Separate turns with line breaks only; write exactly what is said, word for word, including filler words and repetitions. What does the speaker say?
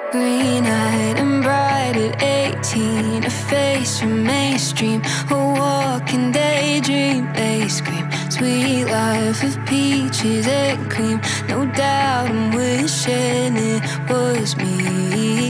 Green-eyed and bright at eighteen, a face from mainstream, a walking daydream. They scream, sweet life of peaches and cream. No doubt I'm wishing it was me.